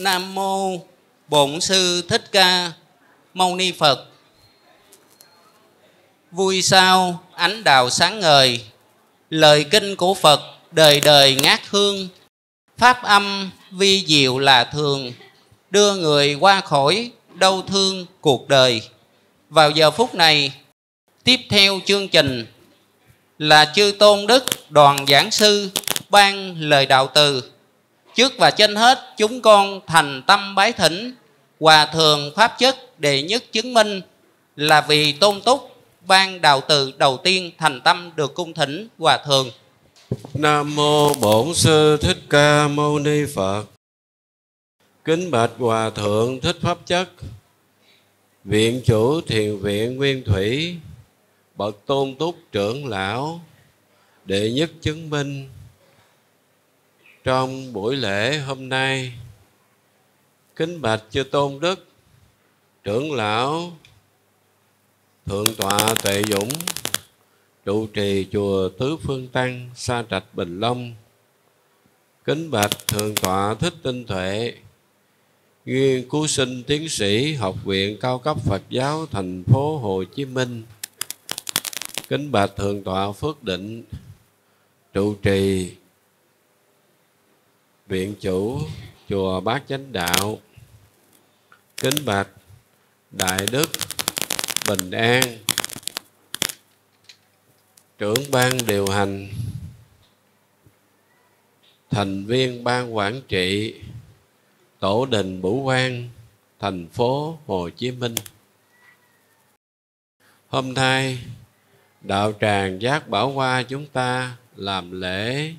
Nam mô Bổn Sư Thích Ca Mâu Ni Phật. Vui sao ánh đào sáng ngời, lời kinh của Phật đời đời ngát hương. Pháp âm vi diệu là thường, đưa người qua khỏi đau thương cuộc đời. Vào giờ phút này, tiếp theo chương trình là chư tôn đức đoàn giảng sư ban lời đạo từ. Trước và trên hết, chúng con thành tâm bái thỉnh Hòa Thượng Pháp Chất đệ nhất chứng minh là vì tôn túc ban đạo từ đầu tiên, thành tâm được cung thỉnh Hòa Thượng. Nam mô Bổn Sư Thích Ca Mâu Ni Phật. Kính bạch Hòa Thượng Thích Pháp Chất, Viện Chủ Thiền Viện Nguyên Thủy, bậc tôn túc trưởng lão đệ nhất chứng minh. Trong buổi lễ hôm nay, kính bạch chư tôn đức trưởng lão Thượng tọa Tuệ Dũng, trụ trì chùa Tứ Phương Tăng, Sa Trạch, Bình Long. Kính bạch Thượng tọa Thích Tinh Tuệ, nghiên cứu sinh tiến sĩ Học viện Cao cấp Phật giáo thành phố Hồ Chí Minh. Kính bạch Thượng tọa Phước Định, trụ trì viện chủ chùa Bát Chánh Đạo. Kính bạch Đại đức Bình An, trưởng ban điều hành, thành viên ban quản trị Tổ đình Bửu Quang, thành phố Hồ Chí Minh. Hôm nay đạo tràng Giác Bảo Hoa chúng ta làm lễ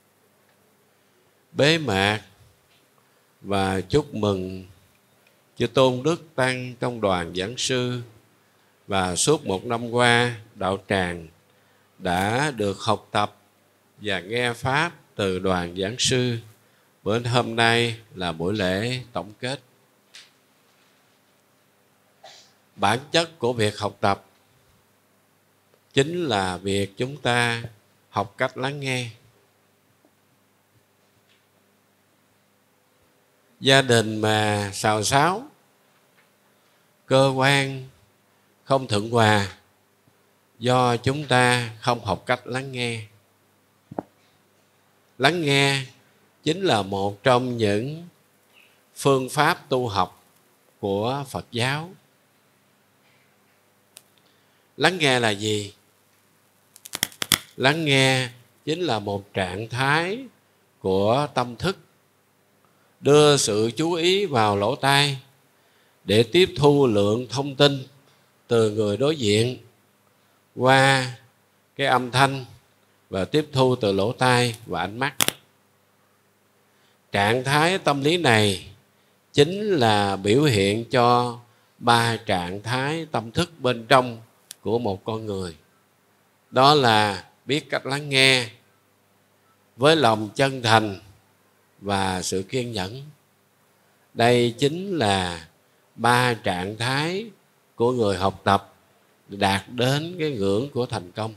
bế mạc và chúc mừng chư tôn đức tăng trong đoàn giảng sư. Và suốt một năm qua, đạo tràng đã được học tập và nghe pháp từ đoàn giảng sư. Bữa hôm nay là buổi lễ tổng kết. Bản chất của việc học tập chính là việc chúng ta học cách lắng nghe. Gia đình mà xào xáo, cơ quan không thuận hòa do chúng ta không học cách lắng nghe. Lắng nghe chính là một trong những phương pháp tu học của Phật giáo. Lắng nghe là gì? Lắng nghe chính là một trạng thái của tâm thức, đưa sự chú ý vào lỗ tai để tiếp thu lượng thông tin từ người đối diện qua cái âm thanh và tiếp thu từ lỗ tai và ánh mắt. Trạng thái tâm lý này chính là biểu hiện cho 3 trạng thái tâm thức bên trong của một con người. Đó là biết cách lắng nghe với lòng chân thành và sự kiên nhẫn. Đây chính là 3 trạng thái của người học tập đạt đến cái ngưỡng của thành công.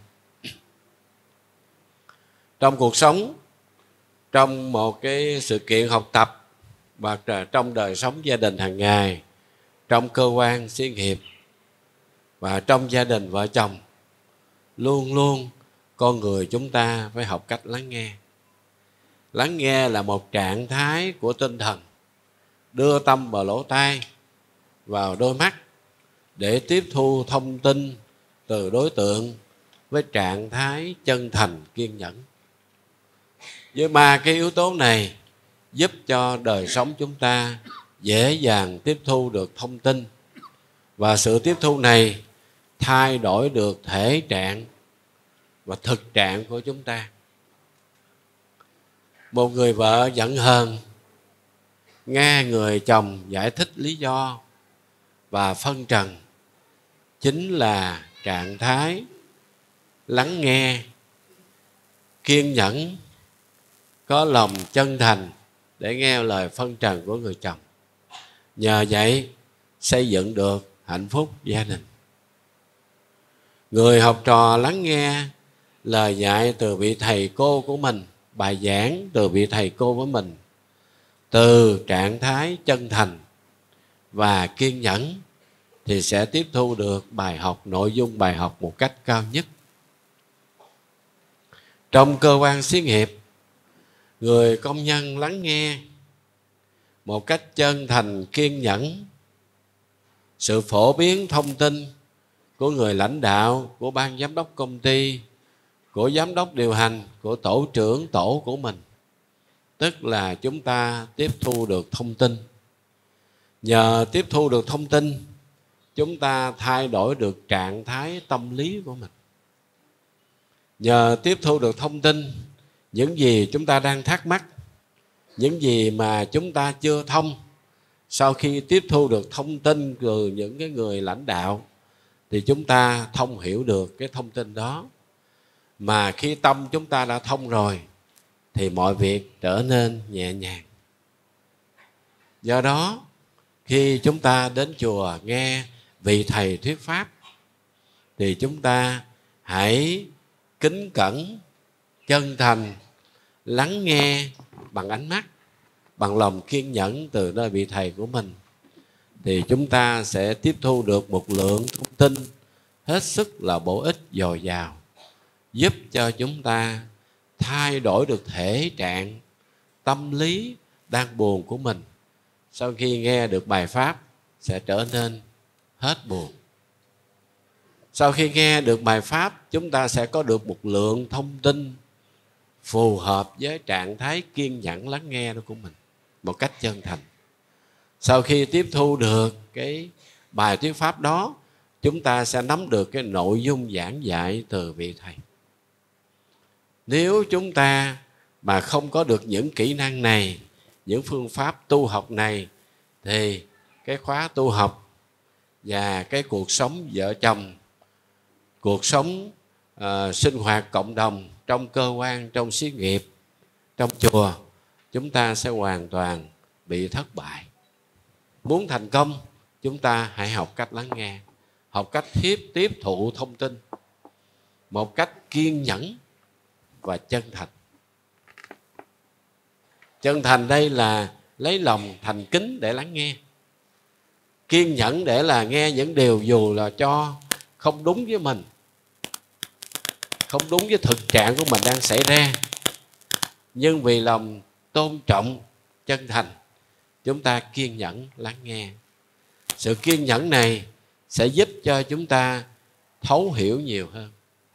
Trong cuộc sống, trong một cái sự kiện học tập và trong đời sống gia đình hàng ngày, trong cơ quan xí nghiệp và trong gia đình vợ chồng, luôn luôn con người chúng ta phải học cách lắng nghe. Lắng nghe là một trạng thái của tinh thần, đưa tâm vào lỗ tai, vào đôi mắt để tiếp thu thông tin từ đối tượng với trạng thái chân thành, kiên nhẫn. Với 3 cái yếu tố này giúp cho đời sống chúng ta dễ dàng tiếp thu được thông tin, và sự tiếp thu này thay đổi được thể trạng và thực trạng của chúng ta. Một người vợ giận hờn nghe người chồng giải thích lý do và phân trần chính là trạng thái lắng nghe, kiên nhẫn, có lòng chân thành để nghe lời phân trần của người chồng. Nhờ vậy xây dựng được hạnh phúc gia đình. Người học trò lắng nghe lời dạy từ vị thầy cô của mình, bài giảng từ vị thầy cô của mình, từ trạng thái chân thành và kiên nhẫn thì sẽ tiếp thu được bài học, nội dung bài học một cách cao nhất. Trong cơ quan xí nghiệp, người công nhân lắng nghe một cách chân thành, kiên nhẫn sự phổ biến thông tin của người lãnh đạo, của ban giám đốc công ty, của giám đốc điều hành, của tổ trưởng tổ của mình. Tức là chúng ta tiếp thu được thông tin. Nhờ tiếp thu được thông tin, chúng ta thay đổi được trạng thái tâm lý của mình. Nhờ tiếp thu được thông tin, những gì chúng ta đang thắc mắc, những gì mà chúng ta chưa thông, sau khi tiếp thu được thông tin từ những cái người lãnh đạo thì chúng ta thông hiểu được cái thông tin đó. Mà khi tâm chúng ta đã thông rồi thì mọi việc trở nên nhẹ nhàng. Do đó, khi chúng ta đến chùa nghe vị thầy thuyết pháp thì chúng ta hãy kính cẩn, chân thành, lắng nghe bằng ánh mắt, bằng lòng kiên nhẫn từ nơi vị thầy của mình, thì chúng ta sẽ tiếp thu được một lượng thông tin hết sức là bổ ích, dồi dào, giúp cho chúng ta thay đổi được thể trạng tâm lý đang buồn của mình. Sau khi nghe được bài pháp sẽ trở nên hết buồn. Sau khi nghe được bài pháp, chúng ta sẽ có được một lượng thông tin phù hợp với trạng thái kiên nhẫn lắng nghe đó của mình một cách chân thành. Sau khi tiếp thu được cái bài thuyết pháp đó, chúng ta sẽ nắm được cái nội dung giảng dạy từ vị thầy. Nếu chúng ta mà không có được những kỹ năng này, những phương pháp tu học này, thì cái khóa tu học và cái cuộc sống vợ chồng, cuộc sống sinh hoạt cộng đồng trong cơ quan, trong xí nghiệp, trong chùa, chúng ta sẽ hoàn toàn bị thất bại. Muốn thành công, chúng ta hãy học cách lắng nghe, học cách tiếp thụ thông tin một cách kiên nhẫn và chân thành. Chân thành đây là lấy lòng thành kính để lắng nghe. Kiên nhẫn để là nghe những điều dù là cho không đúng với mình, không đúng với thực trạng của mình đang xảy ra, nhưng vì lòng tôn trọng, chân thành, chúng ta kiên nhẫn lắng nghe. Sự kiên nhẫn này sẽ giúp cho chúng ta thấu hiểu nhiều hơn.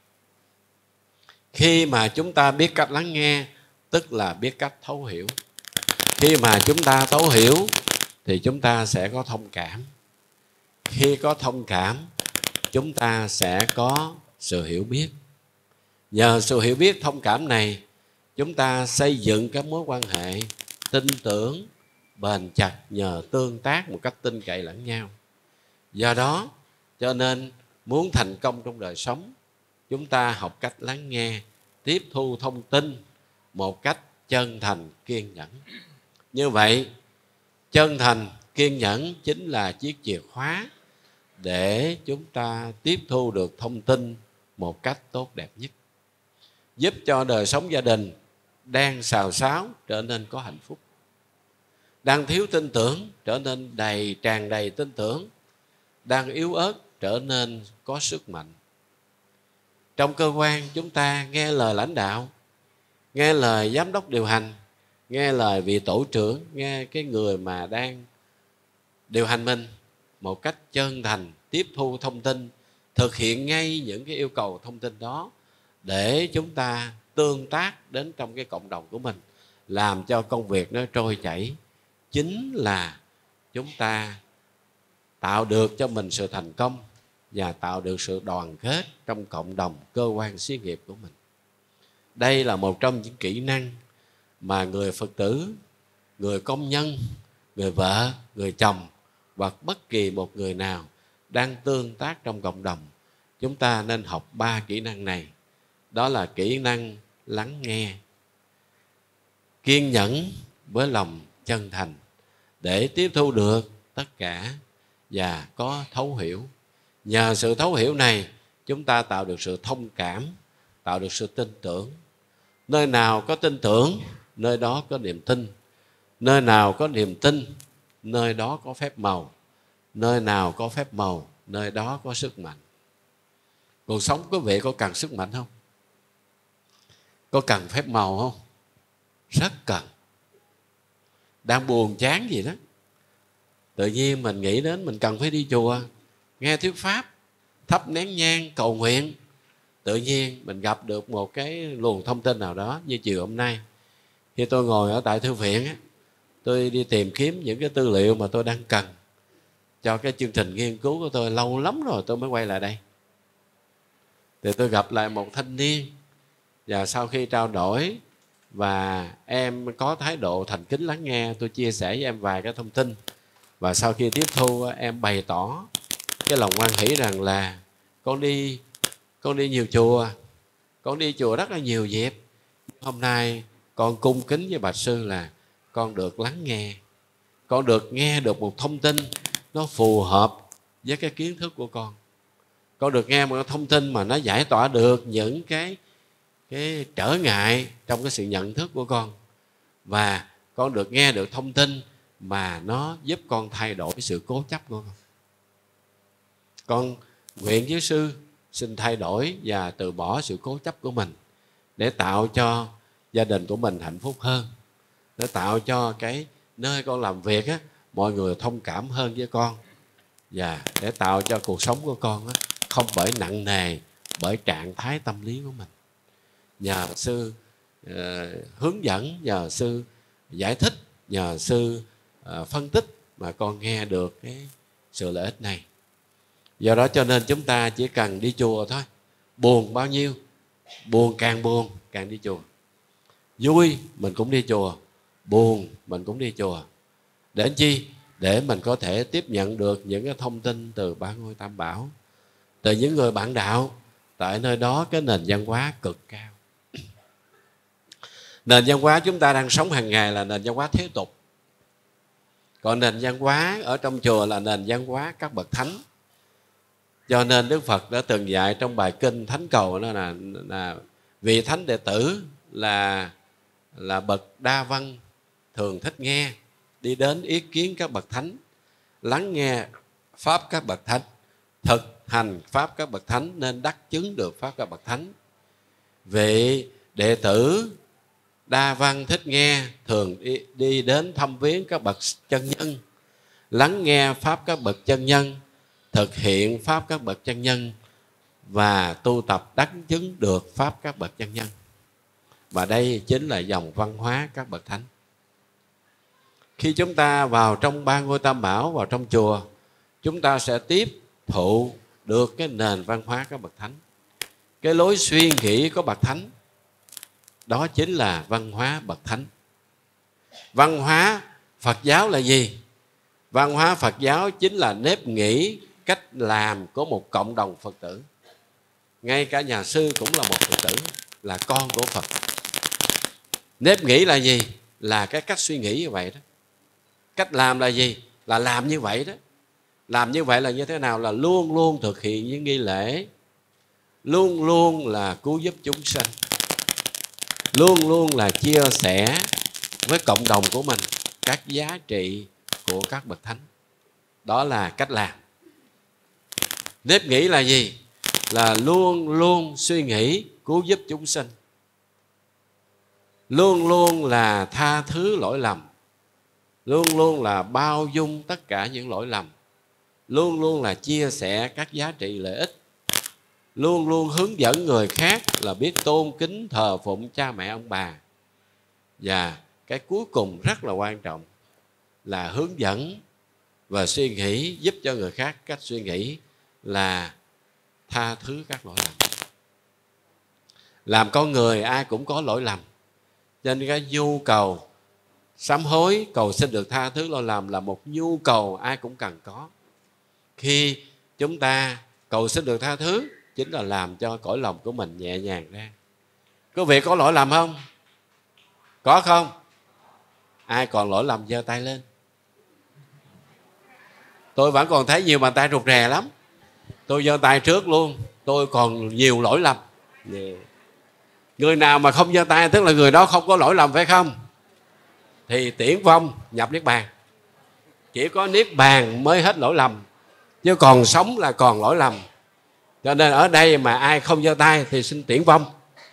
Khi mà chúng ta biết cách lắng nghe, tức là biết cách thấu hiểu. Khi mà chúng ta thấu hiểu thì chúng ta sẽ có thông cảm. Khi có thông cảm, chúng ta sẽ có sự hiểu biết. Nhờ sự hiểu biết, thông cảm này, chúng ta xây dựng các mối quan hệ tin tưởng, bền chặt nhờ tương tác một cách tin cậy lẫn nhau. Do đó, cho nên muốn thành công trong đời sống, chúng ta học cách lắng nghe, tiếp thu thông tin một cách chân thành, kiên nhẫn. Như vậy, chân thành, kiên nhẫn chính là chiếc chìa khóa để chúng ta tiếp thu được thông tin một cách tốt đẹp nhất, giúp cho đời sống gia đình đang xào xáo trở nên có hạnh phúc, đang thiếu tin tưởng trở nên tràn đầy tin tưởng, đang yếu ớt trở nên có sức mạnh. Trong cơ quan chúng ta nghe lời lãnh đạo, nghe lời giám đốc điều hành, nghe lời vị tổ trưởng, nghe cái người mà đang điều hành mình một cách chân thành, tiếp thu thông tin, thực hiện ngay những cái yêu cầu thông tin đó để chúng ta tương tác đến trong cái cộng đồng của mình, làm cho công việc nó trôi chảy. Chính là chúng ta tạo được cho mình sự thành công và tạo được sự đoàn kết trong cộng đồng, cơ quan xí nghiệp của mình. Đây là một trong những kỹ năng mà người Phật tử, người công nhân, người vợ, người chồng hoặc bất kỳ một người nào đang tương tác trong cộng đồng, chúng ta nên học 3 kỹ năng này. Đó là kỹ năng lắng nghe, kiên nhẫn với lòng chân thành để tiếp thu được tất cả và có thấu hiểu. Nhờ sự thấu hiểu này, chúng ta tạo được sự thông cảm, tạo được sự tin tưởng. Nơi nào có tin tưởng, nơi đó có niềm tin. Nơi nào có niềm tin, nơi đó có phép màu. Nơi nào có phép màu, nơi đó có sức mạnh. Cuộc sống quý vị có cần sức mạnh không? Có cần phép màu không? Rất cần. Đang buồn chán gì đó, tự nhiên mình nghĩ đến mình cần phải đi chùa, nghe thuyết pháp, thắp nén nhang, cầu nguyện. Tự nhiên mình gặp được một cái luồng thông tin nào đó. Như chiều hôm nay, khi tôi ngồi ở tại thư viện, tôi đi tìm kiếm những cái tư liệu mà tôi đang cần cho cái chương trình nghiên cứu của tôi. Lâu lắm rồi tôi mới quay lại đây. Thì tôi gặp lại một thanh niên, và sau khi trao đổi và em có thái độ thành kính lắng nghe, tôi chia sẻ với em vài cái thông tin. Và sau khi tiếp thu, em bày tỏ cái lòng hoan hỷ rằng là con đi nhiều chùa, con đi chùa rất là nhiều dịp. Hôm nay con cung kính với bạch sư là con được lắng nghe, con được nghe được một thông tin nó phù hợp với cái kiến thức của con. Con được nghe một thông tin mà nó giải tỏa được những cái trở ngại trong cái sự nhận thức của con. Và con được nghe được thông tin mà nó giúp con thay đổi sự cố chấp của con. Con nguyện với sư xin thay đổi và từ bỏ sự cố chấp của mình để tạo cho gia đình của mình hạnh phúc hơn, để tạo cho cái nơi con làm việc mọi người thông cảm hơn với con, và để tạo cho cuộc sống của con không bởi nặng nề bởi trạng thái tâm lý của mình. Nhờ sư hướng dẫn, nhờ sư giải thích, nhờ sư phân tích mà con nghe được cái sự lợi ích này. Do đó cho nên chúng ta chỉ cần đi chùa thôi. Buồn bao nhiêu, buồn càng đi chùa. Vui mình cũng đi chùa, buồn mình cũng đi chùa. Để làm chi? Để mình có thể tiếp nhận được những cái thông tin từ ba ngôi Tam Bảo, từ những người bạn đạo. Tại nơi đó cái nền văn hóa cực cao. Nền văn hóa chúng ta đang sống hàng ngày là nền văn hóa thế tục. Còn nền văn hóa ở trong chùa là nền văn hóa các bậc thánh. Cho nên Đức Phật đã từng dạy trong bài kinh Thánh Cầu đó là vị thánh đệ tử là bậc đa văn, thường thích nghe, đi đến ý kiến các bậc thánh, lắng nghe pháp các bậc thánh, thực hành pháp các bậc thánh nên đắc chứng được pháp các bậc thánh. Vị đệ tử đa văn thích nghe, thường đi đến thăm viếng các bậc chân nhân, lắng nghe pháp các bậc chân nhân, thực hiện pháp các bậc chân nhân và tu tập đắc chứng được pháp các bậc chân nhân. Và đây chính là dòng văn hóa các bậc thánh. Khi chúng ta vào trong ba ngôi Tam Bảo, vào trong chùa, chúng ta sẽ tiếp thụ được cái nền văn hóa các bậc thánh, cái lối suy nghĩ của bậc thánh. Đó chính là văn hóa bậc thánh. Văn hóa Phật giáo là gì? Văn hóa Phật giáo chính là nếp nghĩ, cách làm của một cộng đồng Phật tử. Ngay cả nhà sư cũng là một Phật tử, là con của Phật. Nếp nghĩ là gì? Là cái cách suy nghĩ như vậy đó. Cách làm là gì? Là làm như vậy đó. Làm như vậy là như thế nào? Là luôn luôn thực hiện những nghi lễ, luôn luôn là cứu giúp chúng sanh, luôn luôn là chia sẻ với cộng đồng của mình các giá trị của các bậc thánh. Đó là cách làm. Nếp nghĩ là gì? Là luôn luôn suy nghĩ cứu giúp chúng sinh, luôn luôn là tha thứ lỗi lầm, luôn luôn là bao dung tất cả những lỗi lầm, luôn luôn là chia sẻ các giá trị lợi ích, luôn luôn hướng dẫn người khác là biết tôn kính thờ phụng cha mẹ ông bà. Và cái cuối cùng rất là quan trọng là hướng dẫn và suy nghĩ giúp cho người khác cách suy nghĩ là tha thứ các lỗi lầm. Làm con người ai cũng có lỗi lầm, cho nên cái nhu cầu sám hối, cầu xin được tha thứ lỗi lầm là một nhu cầu ai cũng cần có. Khi chúng ta cầu xin được tha thứ chính là làm cho cõi lòng của mình nhẹ nhàng ra. Quý vị có lỗi lầm không? Có không? Ai còn lỗi lầm giơ tay lên. Tôi vẫn còn thấy nhiều bàn tay rụt rè lắm. Tôi giơ tay trước luôn. Tôi còn nhiều lỗi lầm. Người nào mà không giơ tay tức là người đó không có lỗi lầm, phải không? thì tiễn vong nhập niết bàn. Chỉ có niết bàn mới hết lỗi lầm, chứ còn sống là còn lỗi lầm. Cho nên ở đây mà ai không giơ tay thì xin tiễn vong.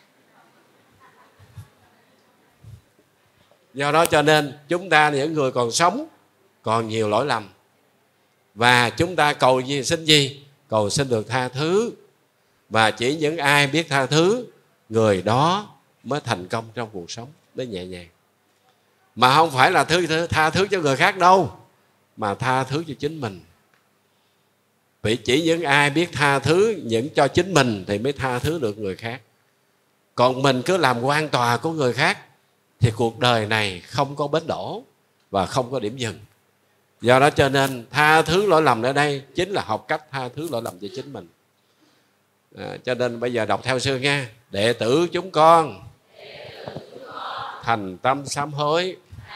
Do đó cho nên chúng ta những người còn sống còn nhiều lỗi lầm, và chúng ta cầu gì, xin gì? Cầu xin được tha thứ. Và chỉ những ai biết tha thứ, người đó mới thành công trong cuộc sống, mới nhẹ nhàng. Mà không phải là tha thứ cho người khác đâu, mà tha thứ cho chính mình. Vì chỉ những ai biết tha thứ những cho chính mình thì mới tha thứ được người khác. Còn mình cứ làm quan tòa của người khác thì cuộc đời này không có bến đỗ và không có điểm dừng. Do đó cho nên tha thứ lỗi lầm ở đây chính là học cách tha thứ lỗi lầm cho chính mình. Cho nên bây giờ đọc theo sư nha. Đệ tử chúng con thành tâm sám hối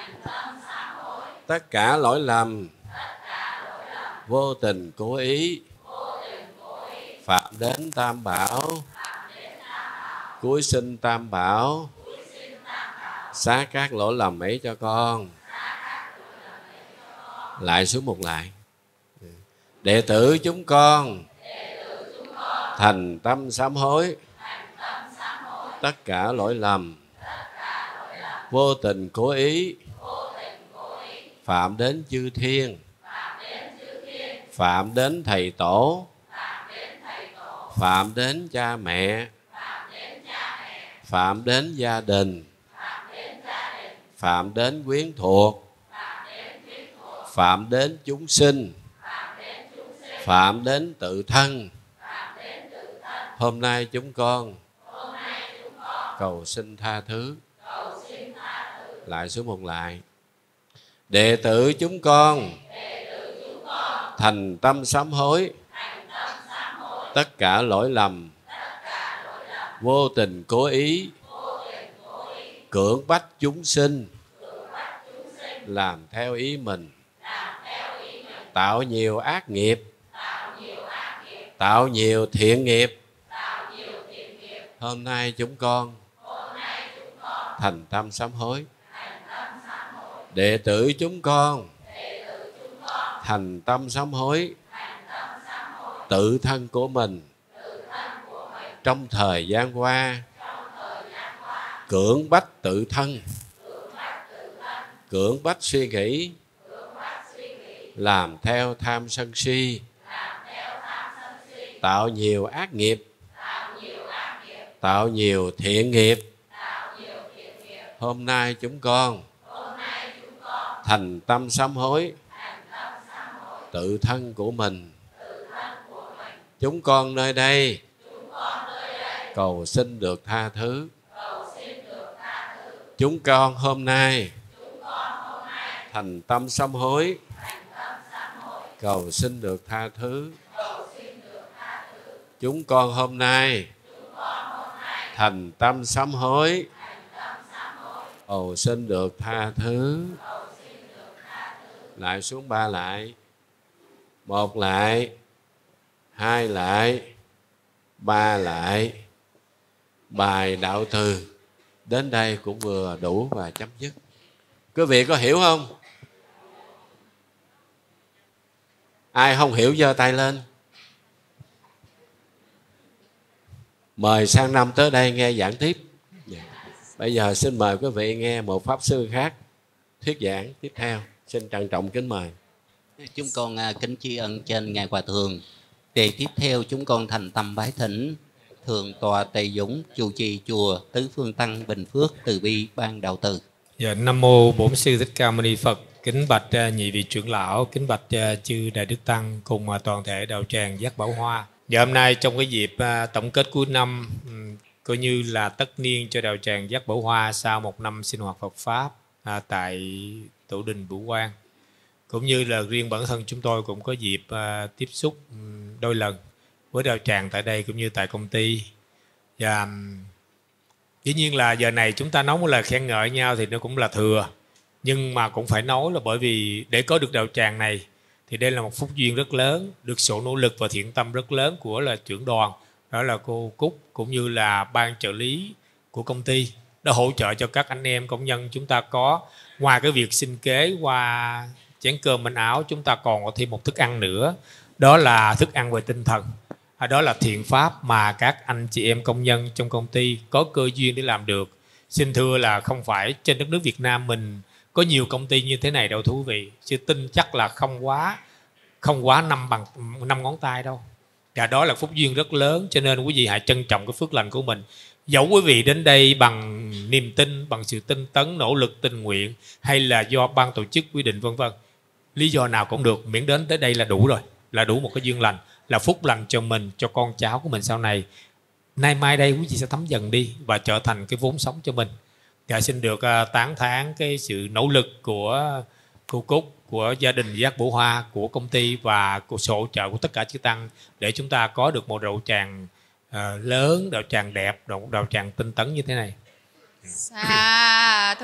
tất cả lỗi lầm vô tình cố ý phạm đến Tam Bảo, cúi xin Tam Bảo xá các lỗi lầm ấy cho con. Lại xuống một lại. Đệ tử chúng con thành tâm sám hối tất cả lỗi lầm vô tình cố ý phạm đến chư thiên, phạm đến thầy tổ, phạm đến cha mẹ, phạm đến gia đình, phạm đến quyến thuộc, phạm đến chúng sinh, phạm đến tự thân. Hôm nay chúng con cầu xin tha thứ. Lại số một lại. Đệ tử chúng con thành tâm sám hối tất cả lỗi lầm vô tình cố ý cưỡng bách chúng sinh làm theo ý mình, tạo nhiều ác nghiệp, tạo nhiều thiện nghiệp. Hôm nay chúng con thành tâm sám hối. Đệ tử chúng con thành tâm sám hối tự thân của mình trong thời gian qua, cưỡng bách tự thân, cưỡng bách suy nghĩ, làm theo tham sân si, tạo nhiều ác nghiệp, tạo nhiều thiện nghiệp. Hôm nay chúng con thành tâm sám hối tự thân của mình. Chúng con nơi đây cầu xin được tha thứ. Chúng con hôm nay thành tâm sám hối cầu xin được tha thứ. Chúng con hôm nay thành tâm sám hối cầu xin được tha thứ. Lại xuống ba lại. Một lại, hai lại, ba lại. Bài đạo từ đến đây cũng vừa đủ và chấm dứt. Quý vị có hiểu không? Ai không hiểu giơ tay lên. Mời sang năm tới đây nghe giảng tiếp. Bây giờ xin mời quý vị nghe một pháp sư khác thuyết giảng tiếp theo. Xin trân trọng kính mời. Chúng con kính tri ân trên Ngài Hòa Thượng. Để tiếp theo chúng con thành tâm bái thỉnh Thượng tọa Tề Dũng, trụ trì chùa Tứ Phương Tăng Bình Phước từ bi ban đạo từ. Dạ, Nam mô Bổn Sư Thích Ca Mâu Ni Phật. Kính bạch nhị vị trưởng lão, kính bạch chư đại đức tăng cùng toàn thể đạo tràng Giác Bảo Hoa. Dạ, hôm nay trong cái dịp tổng kết cuối năm, coi như là tất niên cho đạo tràng Giác Bảo Hoa sau một năm sinh hoạt Phật pháp tại tổ đình Vũ Quang, cũng như là riêng bản thân chúng tôi cũng có dịp tiếp xúc đôi lần với đạo tràng tại đây cũng như tại công ty. Và dĩ nhiên là giờ này chúng ta nói một lời khen ngợi nhau thì nó cũng là thừa, nhưng mà cũng phải nói là bởi vì để có được đạo tràng này thì đây là một phúc duyên rất lớn, được sự nỗ lực và thiện tâm rất lớn của là trưởng đoàn, đó là cô Cúc cũng như là ban trợ lý của công ty. đã hỗ trợ cho các anh em công nhân chúng ta có, ngoài cái việc sinh kế qua chén cơm manh áo, chúng ta còn có thêm một thức ăn nữa, đó là thức ăn về tinh thần. Đó là thiện pháp mà các anh chị em công nhân trong công ty có cơ duyên để làm được. Xin thưa là không phải trên đất nước Việt Nam mình có nhiều công ty như thế này đâu thú vị. Chứ tin chắc là không quá năm ngón tay đâu. Và đó là phúc duyên rất lớn, cho nên quý vị hãy trân trọng cái phước lành của mình. Dẫu quý vị đến đây bằng niềm tin, bằng sự tinh tấn, nỗ lực, tình nguyện, hay là do ban tổ chức quy định vân vân, lý do nào cũng được, miễn đến tới đây là đủ rồi, là đủ một cái duyên lành, là phúc lành cho mình, cho con cháu của mình sau này. Nay mai đây quý vị sẽ thấm dần đi và trở thành cái vốn sống cho mình. Và xin được tán thán cái sự nỗ lực của cô Cúc, của gia đình Giác Bửu Hoa, của công ty và của sự hỗ trợ của tất cả chư tăng để chúng ta có được một đạo tràng lớn, đạo tràng đẹp, đạo tràng tinh tấn như thế này. Sa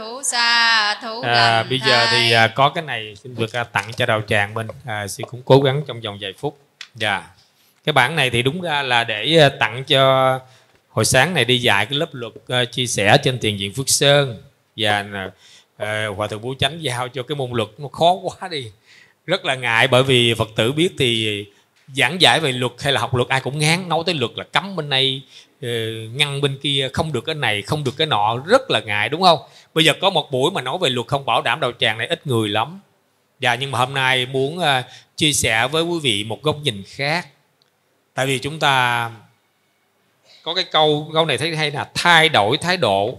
thú Bây giờ thì có cái này xin được tặng cho đạo tràng mình. Xin cũng cố gắng trong vòng vài phút. Dạ. Cái bản này thì đúng ra là để tặng cho hồi sáng này đi dạy cái lớp luật chia sẻ trên Thiền viện Phước Sơn, và Hòa thượng Bố Chánh giao cho cái môn luật nó khó quá đi, rất là ngại, bởi vì Phật tử biết thì giảng giải về luật hay là học luật ai cũng ngán, nói tới luật là cấm bên này ngăn bên kia, không được cái này không được cái nọ, rất là ngại, đúng không? Bây giờ có một buổi mà nói về luật không bảo đảm đạo tràng này ít người lắm. Và nhưng mà hôm nay muốn chia sẻ với quý vị một góc nhìn khác. Tại vì chúng ta có cái câu này thấy hay là thay đổi thái độ,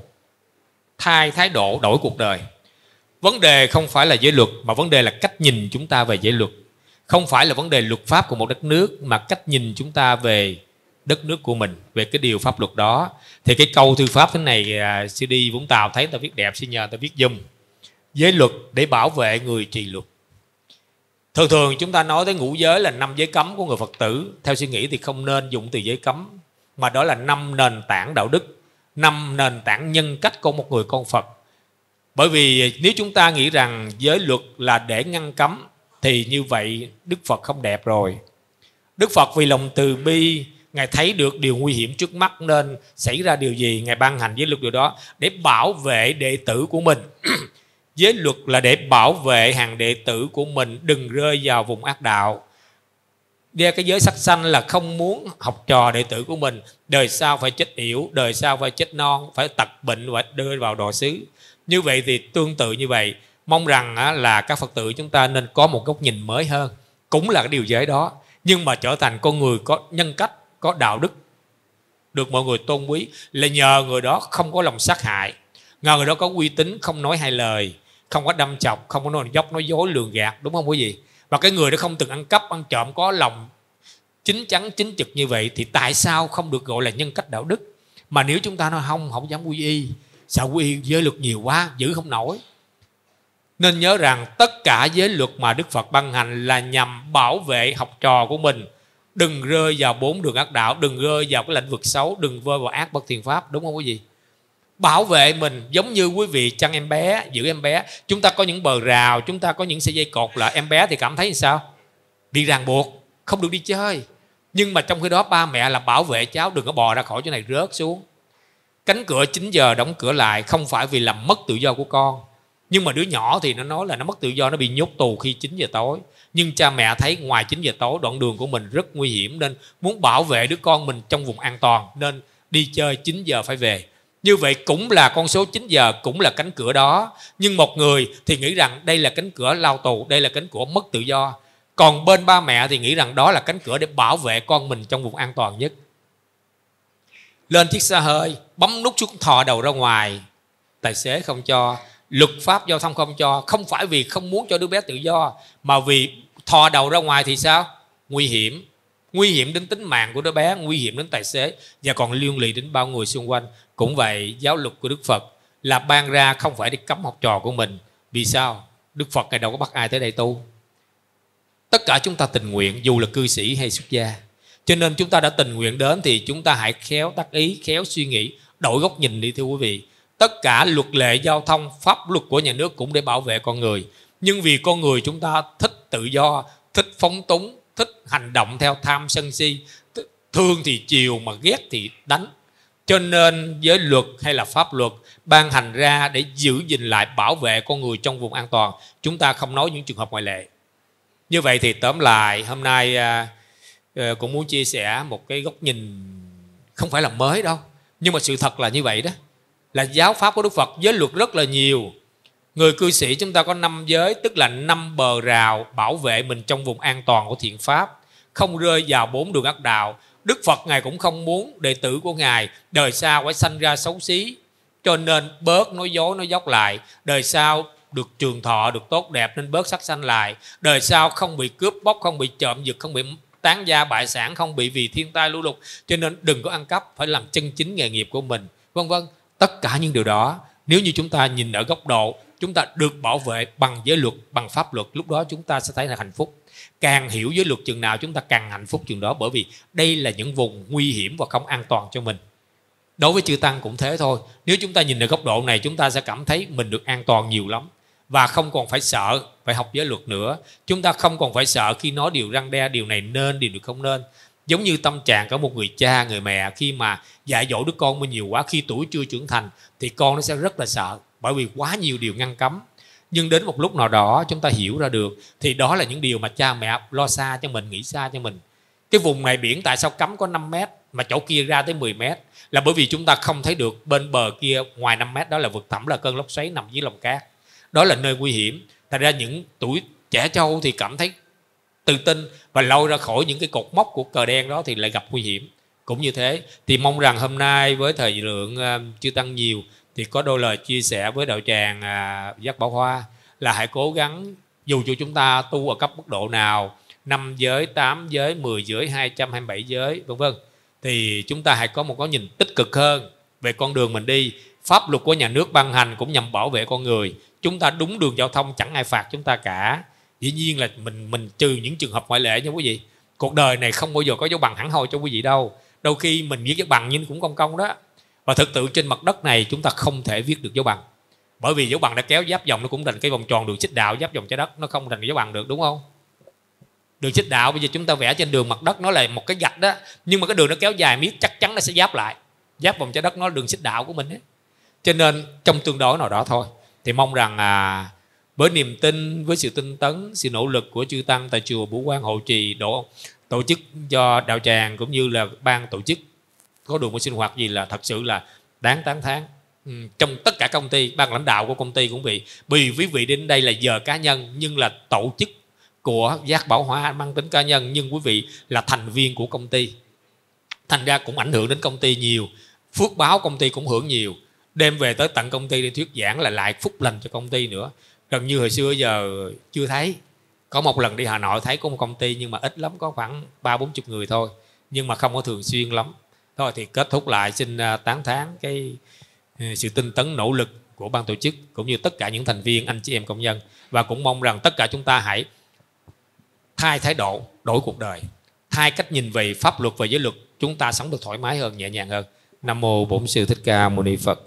thay thái độ đổi cuộc đời. Vấn đề không phải là giới luật, mà vấn đề là cách nhìn chúng ta về giới luật. Không phải là vấn đề luật pháp của một đất nước, mà cách nhìn chúng ta về đất nước của mình, về cái điều pháp luật đó. Thì cái câu thư pháp thế này, sư đi Vũng Tàu thấy người ta viết đẹp, xin nhờ người ta viết giùm. Giới luật để bảo vệ người trì luật. Thường thường chúng ta nói tới ngũ giới là 5 giới cấm của người Phật tử. Theo suy nghĩ thì không nên dùng từ giới cấm, mà đó là 5 nền tảng đạo đức, 5 nền tảng nhân cách của một người con Phật. Bởi vì nếu chúng ta nghĩ rằng giới luật là để ngăn cấm, thì như vậy Đức Phật không đẹp rồi. Đức Phật vì lòng từ bi, Ngài thấy được điều nguy hiểm trước mắt nên xảy ra điều gì, Ngài ban hành giới luật điều đó để bảo vệ đệ tử của mình. Giới luật là để bảo vệ hàng đệ tử của mình đừng rơi vào vùng ác đạo. Đeo cái giới sắc xanh là không muốn học trò đệ tử của mình đời sau phải chết yểu, đời sau phải chết non, phải tật bệnh và đưa vào đọa xứ. Như vậy thì tương tự như vậy, mong rằng là các Phật tử chúng ta nên có một góc nhìn mới hơn, cũng là cái điều giới đó, nhưng mà trở thành con người có nhân cách, có đạo đức, được mọi người tôn quý, là nhờ người đó không có lòng sát hại, nhờ người đó có uy tín, không nói hai lời, không có đâm chọc, không có nói dốc, nói dối, lường gạt, đúng không quý vị? Và cái người đó không từng ăn cắp, ăn trộm, có lòng chính chắn, chính trực như vậy, thì tại sao không được gọi là nhân cách đạo đức? Mà nếu chúng ta nói không dám quy y, sao quy y giới luật nhiều quá, giữ không nổi. Nên nhớ rằng tất cả giới luật mà Đức Phật ban hành là nhằm bảo vệ học trò của mình đừng rơi vào 4 đường ác đạo, đừng rơi vào cái lĩnh vực xấu, đừng rơi vào ác bất thiện pháp, đúng không quý vị? Bảo vệ mình giống như quý vị chăn em bé, giữ em bé. Chúng ta có những bờ rào, chúng ta có những sợi dây cột, là em bé thì cảm thấy như sao? Bị ràng buộc, không được đi chơi. Nhưng mà trong khi đó ba mẹ là bảo vệ cháu đừng có bò ra khỏi chỗ này rớt xuống. Cánh cửa 9 giờ đóng cửa lại, không phải vì làm mất tự do của con. Nhưng mà đứa nhỏ thì nó nói là nó mất tự do, nó bị nhốt tù khi 9 giờ tối. Nhưng cha mẹ thấy ngoài 9 giờ tối đoạn đường của mình rất nguy hiểm, nên muốn bảo vệ đứa con mình trong vùng an toàn, nên đi chơi 9 giờ phải về. Như vậy cũng là con số 9 giờ, cũng là cánh cửa đó. Nhưng một người thì nghĩ rằng đây là cánh cửa lao tù, đây là cánh cửa mất tự do. Còn bên ba mẹ thì nghĩ rằng đó là cánh cửa để bảo vệ con mình trong vùng an toàn nhất. Lên chiếc xe hơi, bấm nút xuống thò đầu ra ngoài, tài xế không cho, luật pháp giao thông không cho. Không phải vì không muốn cho đứa bé tự do, mà vì thò đầu ra ngoài thì sao? Nguy hiểm. Nguy hiểm đến tính mạng của đứa bé, nguy hiểm đến tài xế, và còn liên lụy đến bao người xung quanh. Cũng vậy, giáo luật của Đức Phật là ban ra không phải để cấm học trò của mình. Vì sao? Đức Phật Ngài đâu có bắt ai tới đây tu. Tất cả chúng ta tình nguyện, dù là cư sĩ hay xuất gia. Cho nên chúng ta đã tình nguyện đến thì chúng ta hãy khéo tác ý, khéo suy nghĩ, đổi góc nhìn đi thưa quý vị. Tất cả luật lệ giao thông, pháp luật của nhà nước cũng để bảo vệ con người. Nhưng vì con người chúng ta thích tự do, thích phóng túng, thích hành động theo tham sân si, thương thì chiều mà ghét thì đánh, Cho nên giới luật hay là pháp luật ban hành ra để giữ gìn lại, bảo vệ con người trong vùng an toàn. Chúng ta không nói những trường hợp ngoại lệ. Như vậy thì tóm lại hôm nay cũng muốn chia sẻ một cái góc nhìn không phải là mới đâu, nhưng mà sự thật là như vậy đó. Là giáo pháp của Đức Phật, giới luật rất là nhiều. Người cư sĩ chúng ta có 5 giới, tức là 5 bờ rào bảo vệ mình trong vùng an toàn của thiện pháp, không rơi vào 4 đường ác đạo. Đức Phật Ngài cũng không muốn đệ tử của Ngài đời sau phải sanh ra xấu xí, cho nên bớt nói dối nói dốc lại. Đời sau được trường thọ, được tốt đẹp nên bớt sát sanh lại. Đời sau không bị cướp bóc, không bị trộm giật, không bị tán gia bại sản, không bị vì thiên tai lũ lụt. Cho nên đừng có ăn cắp, phải làm chân chính nghề nghiệp của mình, vân vân. Tất cả những điều đó nếu như chúng ta nhìn ở góc độ chúng ta được bảo vệ bằng giới luật, bằng pháp luật, lúc đó chúng ta sẽ thấy là hạnh phúc. Càng hiểu giới luật chừng nào chúng ta càng hạnh phúc chừng đó, bởi vì đây là những vùng nguy hiểm và không an toàn cho mình. Đối với chư tăng cũng thế thôi. Nếu chúng ta nhìn ở góc độ này, chúng ta sẽ cảm thấy mình được an toàn nhiều lắm, và không còn phải sợ phải học giới luật nữa. Chúng ta không còn phải sợ khi nói điều răn đe, điều này nên, điều này không nên. Giống như tâm trạng của một người cha, người mẹ khi mà dạy dỗ đứa con mình nhiều quá, khi tuổi chưa trưởng thành thì con nó sẽ rất là sợ, bởi vì quá nhiều điều ngăn cấm. Nhưng đến một lúc nào đó chúng ta hiểu ra được thì đó là những điều mà cha mẹ lo xa cho mình, nghĩ xa cho mình. Cái vùng này biển tại sao cấm có 5 mét mà chỗ kia ra tới 10 mét? Là bởi vì chúng ta không thấy được bên bờ kia ngoài 5 mét đó là vực thẳm, là cơn lốc xoáy nằm dưới lòng cát. Đó là nơi nguy hiểm. Thành ra những tuổi trẻ trâu thì cảm thấy tự tin và lôi ra khỏi những cái cột mốc của cờ đen đó thì lại gặp nguy hiểm. Cũng như thế. Thì mong rằng hôm nay với thời lượng chưa tăng nhiều thì có đôi lời chia sẻ với đạo tràng Giác Bảo Hoa là hãy cố gắng, dù cho chúng ta tu ở cấp mức độ nào, 5 giới, 8 giới, 10 giới, 227 giới, vân vân, thì chúng ta hãy có một cái nhìn tích cực hơn về con đường mình đi. Pháp luật của nhà nước ban hành cũng nhằm bảo vệ con người. Chúng ta đúng đường giao thông chẳng ai phạt chúng ta cả. Dĩ nhiên là mình trừ những trường hợp ngoại lệ nha quý vị. Cuộc đời này không bao giờ có dấu bằng hẳn hoi cho quý vị đâu. Đôi khi mình viết dấu bằng nhưng cũng công công đó. Và thực tự trên mặt đất này chúng ta không thể viết được dấu bằng, bởi vì dấu bằng đã kéo giáp vòng nó cũng thành cái vòng tròn đường xích đạo giáp vòng trái đất, nó không thành dấu bằng được, đúng không? Đường xích đạo bây giờ chúng ta vẽ trên đường mặt đất nó là một cái gạch đó, nhưng mà cái đường nó kéo dài miết chắc chắn nó sẽ giáp lại, giáp vòng trái đất, nó là đường xích đạo của mình ấy. Cho nên trong tương đối nào đó thôi thì mong rằng với niềm tin, với sự tinh tấn, sự nỗ lực của chư tăng tại chùa Bửu Quang hộ trì tổ chức cho đạo tràng cũng như là ban tổ chức có được một sinh hoạt gì là thật sự là đáng tán thán. Trong tất cả công ty, ban lãnh đạo của công ty cũng vì quý vị đến đây là giờ cá nhân nhưng là tổ chức của Giác Bảo Hoa mang tính cá nhân, nhưng quý vị là thành viên của công ty, thành ra cũng ảnh hưởng đến công ty nhiều, phước báo công ty cũng hưởng nhiều, đem về tới tận công ty để thuyết giảng là lại phúc lành cho công ty nữa. Gần như hồi xưa giờ chưa thấy. Có một lần đi Hà Nội thấy có một công ty nhưng mà ít lắm, có khoảng 30-40 người thôi, nhưng mà không có thường xuyên lắm. Thôi thì kết thúc lại xin tán thán cái sự tinh tấn nỗ lực của ban tổ chức cũng như tất cả những thành viên, anh chị em công nhân, và cũng mong rằng tất cả chúng ta hãy thay thái độ, đổi cuộc đời, thay cách nhìn về pháp luật và giới luật, chúng ta sống được thoải mái hơn, nhẹ nhàng hơn. Nam mô Bổn Sư Thích Ca Mâu Ni Phật.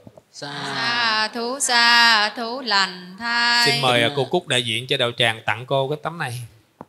Sa thú lành thay. Xin mời cô Cúc đại diện cho đạo tràng tặng cô cái tấm này.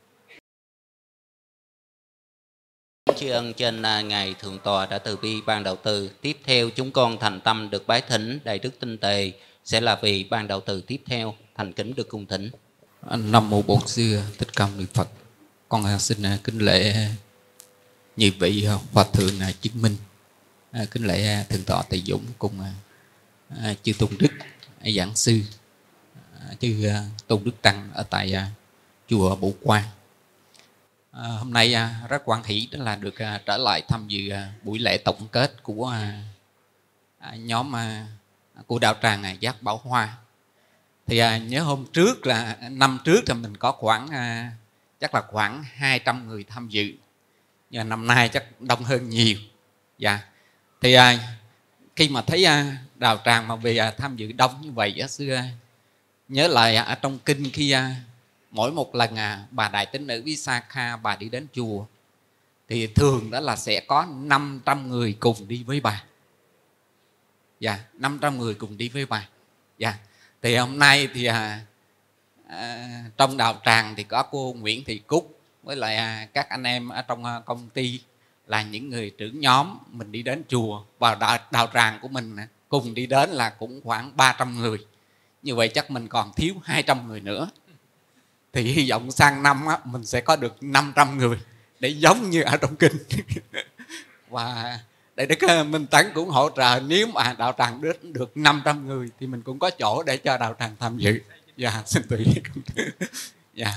Tri ân trên Ngài Thượng Tọa đã từ bi ban đạo từ. Tiếp theo chúng con thành tâm được bái thỉnh Đại Đức Tinh Tề sẽ là vị ban đạo từ tiếp theo, thành kính được cung thỉnh. Nam mô Bổn Sư Thích Ca Mâu Ni Phật. Con xin kính lễ nhị vị Hòa Thượng chứng minh, kính lễ Thượng Tọa Tề Dũng cùng chư Tôn Đức giảng sư, chư Tôn Đức Tăng ở tại chùa Bửu Quang. Hôm nay rất hoan hỷ đó là được trở lại tham dự buổi lễ tổng kết của nhóm của đạo tràng Giác Bảo Hoa. Thì nhớ hôm trước là năm trước thì mình có khoảng chắc là khoảng 200 người tham dự, nhưng năm nay chắc đông hơn nhiều. Dạ. Thì khi mà thấy đạo tràng mà về tham dự đông như vậy xưa nhớ lại ở trong kinh khi mỗi một lần bà đại tín nữ Visakha bà đi đến chùa thì thường đó là sẽ có 500 người cùng đi với bà. Dạ, 500 người cùng đi với bà. Dạ. Thì hôm nay thì trong đạo tràng thì có cô Nguyễn Thị Cúc với lại các anh em ở trong công ty là những người trưởng nhóm mình đi đến chùa, và đạo tràng của mình cùng đi đến là cũng khoảng 300 người. Như vậy chắc mình còn thiếu 200 người nữa. Thì hy vọng sang năm mình sẽ có được 500 người để giống như ở trong kinh. Và Đại Đức Minh Tấn cũng hỗ trợ, nếu mà đạo tràng được 500 người thì mình cũng có chỗ để cho đạo tràng tham dự. Dạ, xin tùy. Dạ.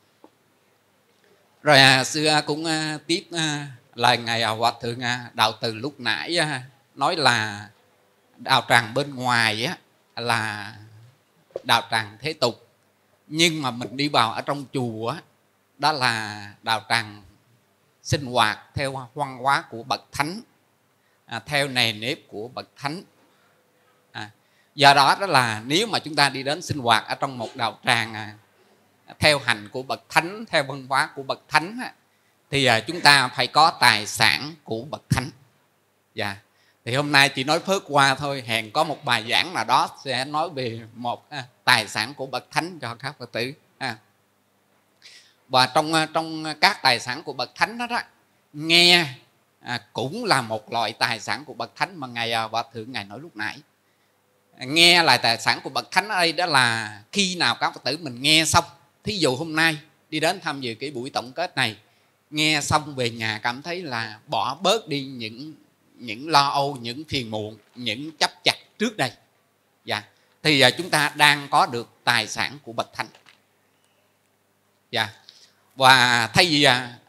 Rồi sư cũng tiếp lời ngài Hòa Thượng Đạo Từ lúc nãy nói là đạo tràng bên ngoài là đạo tràng thế tục, nhưng mà mình đi vào ở trong chùa đó là đạo tràng sinh hoạt theo văn hóa của bậc thánh, theo nề nếp của bậc thánh. Do đó đó là nếu mà chúng ta đi đến sinh hoạt ở trong một đạo tràng theo hành của bậc thánh, theo văn hóa của bậc thánh thì chúng ta phải có tài sản của bậc thánh. Dạ. Thì hôm nay chỉ nói phớt qua thôi, hẹn có một bài giảng nào đó sẽ nói về một tài sản của bậc thánh cho các Phật tử. Và trong các tài sản của bậc thánh đó, nghe cũng là một loại tài sản của bậc thánh mà ngài Hòa Thượng ngài nói lúc nãy. Nghe là tài sản của bậc thánh ở đây đó là khi nào các Phật tử mình nghe xong, thí dụ hôm nay đi đến tham dự cái buổi tổng kết này, nghe xong về nhà cảm thấy là bỏ bớt đi những lo âu, những phiền muộn, những chấp chặt trước đây. Dạ. Thì chúng ta đang có được tài sản của bậc thánh. Dạ. Và thay vì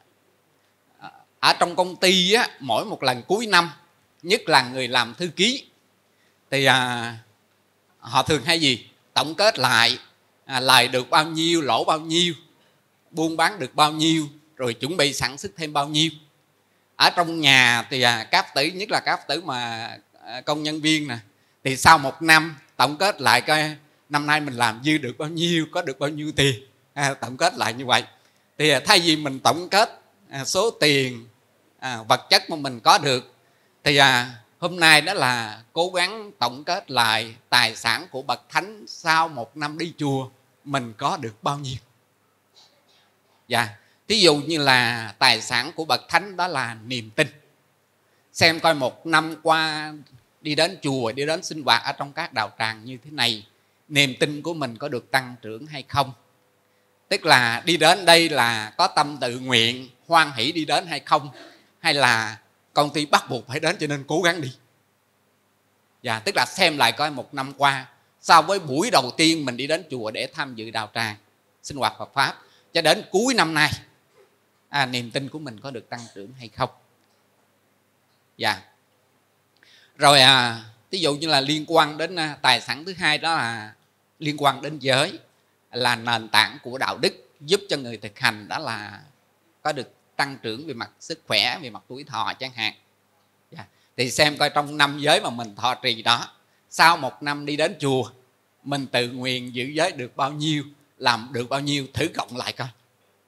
ở trong công ty mỗi một lần cuối năm, nhất là người làm thư ký, thì họ thường hay gì? Tổng kết lại lời được bao nhiêu, lỗ bao nhiêu, buôn bán được bao nhiêu, rồi chuẩn bị sản xuất thêm bao nhiêu. Ở trong nhà thì các tử, nhất là các tử mà công nhân viên nè, thì sau một năm tổng kết lại coi năm nay mình làm dư được bao nhiêu, có được bao nhiêu tiền, tổng kết lại như vậy. Thì thay vì mình tổng kết số tiền vật chất mà mình có được, thì hôm nay đó là cố gắng tổng kết lại tài sản của bậc thánh sau một năm đi chùa mình có được bao nhiêu. Dạ. Ví dụ như là tài sản của bậc thánh đó là niềm tin. Xem coi một năm qua đi đến chùa, đi đến sinh hoạt ở trong các đạo tràng như thế này, niềm tin của mình có được tăng trưởng hay không. Tức là đi đến đây là có tâm tự nguyện, hoan hỷ đi đến hay không, hay là công ty bắt buộc phải đến cho nên cố gắng đi. Dạ, tức là xem lại coi một năm qua, so với buổi đầu tiên mình đi đến chùa để tham dự đạo tràng sinh hoạt Phật Pháp, cho đến cuối năm nay niềm tin của mình có được tăng trưởng hay không. Dạ. Rồi ví dụ như là liên quan đến tài sản thứ hai, đó là liên quan đến giới, là nền tảng của đạo đức, giúp cho người thực hành đó là có được tăng trưởng về mặt sức khỏe, về mặt tuổi thọ chẳng hạn. Dạ. Thì xem coi trong năm giới mà mình thọ trì đó, sau một năm đi đến chùa mình tự nguyện giữ giới được bao nhiêu, làm được bao nhiêu, thử cộng lại coi.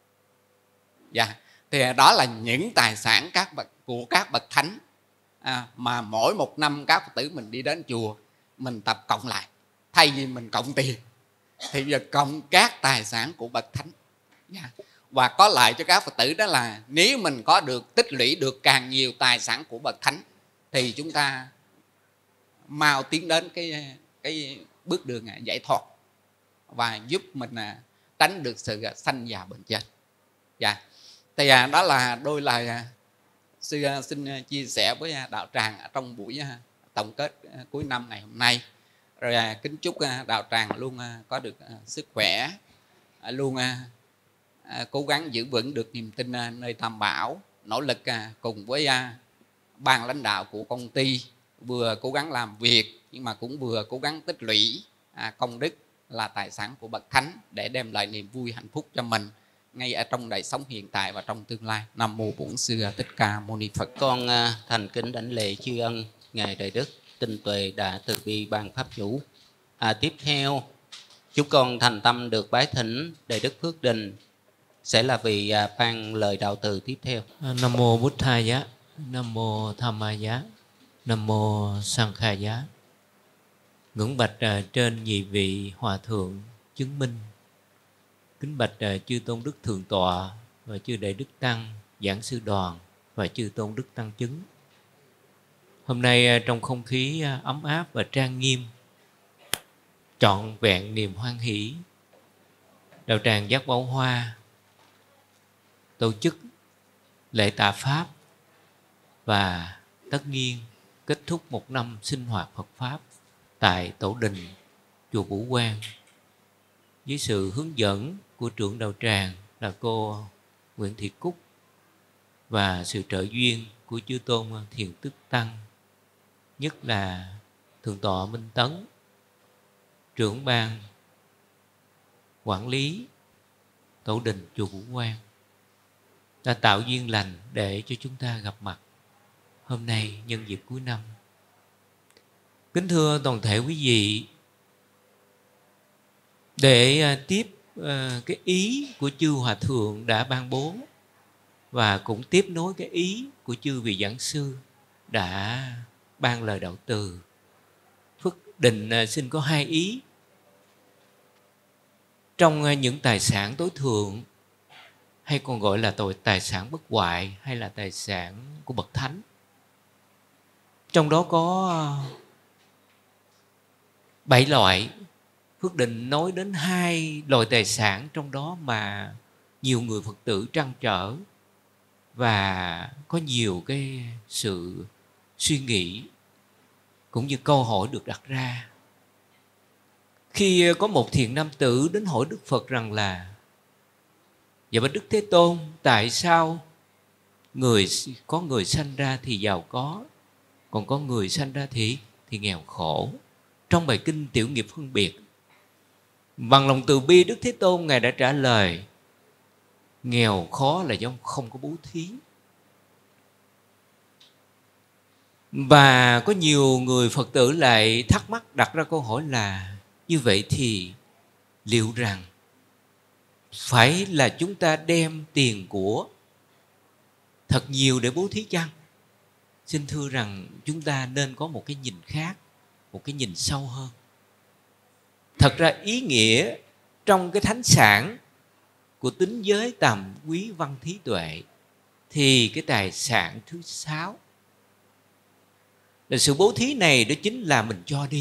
Dạ. Thì đó là những tài sản của các bậc thánh mà mỗi một năm các Phật tử mình đi đến chùa mình tập cộng lại. Thay vì mình cộng tiền thì giờ cộng các tài sản của bậc thánh. Dạ. Và có lại cho các Phật tử đó là nếu mình có được tích lũy được càng nhiều tài sản của bậc thánh thì chúng ta mau tiến đến cái bước đường giải thoát và giúp mình tránh được sự sanh già bệnh chết. Dạ. Thì đó là đôi lời sư xin chia sẻ với đạo tràng trong buổi tổng kết cuối năm ngày hôm nay. Rồi kính chúc đạo tràng luôn có được sức khỏe, luôn cố gắng giữ vững được niềm tin nơi Tam Bảo, nỗ lực cùng với ban lãnh đạo của công ty vừa cố gắng làm việc nhưng mà cũng vừa cố gắng tích lũy công đức là tài sản của bậc thánh để đem lại niềm vui hạnh phúc cho mình ngay ở trong đời sống hiện tại và trong tương lai. Nam mô Bổn Sư Thích Ca Mâu Ni Phật. Con thành kính đảnh lễ tri ân ngài Đại Đức Tinh Tuệ đã từ bi ban pháp chủ. Tiếp theo chúng con thành tâm được bái thỉnh Đại Đức Phước Đình sẽ là vị ban lời đạo từ tiếp theo. Nam mô Bụt Thaya Giá, Nam mô Tham Ma Giá, Nam mô Sang Kha Giá. Ngưỡng bạch trên nhị vị hòa thượng chứng minh, kính bạch chư tôn đức thượng tọa và chư đại đức tăng, giảng sư đoàn và chư tôn đức tăng chứng. Hôm nay trong không khí ấm áp và trang nghiêm, trọn vẹn niềm hoan hỷ, đạo tràng Giác Bảo Hoa tổ chức lễ tạ Pháp và tất nhiên kết thúc một năm sinh hoạt Phật Pháp tại tổ đình chùa Vũ Quang với sự hướng dẫn của trưởng đạo tràng là cô Nguyễn Thị Cúc và sự trợ duyên của chư tôn Thiền Tức Tăng, nhất là Thượng tọa Minh Tấn, trưởng ban quản lý tổ đình chùa Vũ Quang, đã tạo duyên lành để cho chúng ta gặp mặt hôm nay nhân dịp cuối năm. Kính thưa toàn thể quý vị, để tiếp cái ý của chư Hòa Thượng đã ban bố và cũng tiếp nối cái ý của chư vị giảng sư đã ban lời đạo từ, Phước Định xin có 2 ý. Trong những tài sản tối thượng, hay còn gọi là tài sản bất hoại, hay là tài sản của bậc thánh, trong đó có 7 loại. Phước Định nói đến 2 loại tài sản trong đó mà nhiều người Phật tử trăn trở và có nhiều cái sự suy nghĩ cũng như câu hỏi được đặt ra. Khi có một thiện nam tử đến hỏi Đức Phật rằng là: dạ bạch Đức Thế Tôn, tại sao có người sanh ra thì giàu có, còn có người sanh ra thì nghèo khổ? Trong bài kinh Tiểu Nghiệp Phân Biệt, bằng lòng từ bi Đức Thế Tôn Ngài đã trả lời: nghèo khó là do không có bố thí. Và có nhiều người Phật tử lại thắc mắc đặt ra câu hỏi là: như vậy thì liệu rằng phải là chúng ta đem tiền của thật nhiều để bố thí chăng? Xin thưa rằng chúng ta nên có một cái nhìn khác, một cái nhìn sâu hơn. Thật ra ý nghĩa trong cái thánh sản của tính giới tầm quý văn thí tuệ thì cái tài sản thứ 6 là sự bố thí này, đó chính là mình cho đi.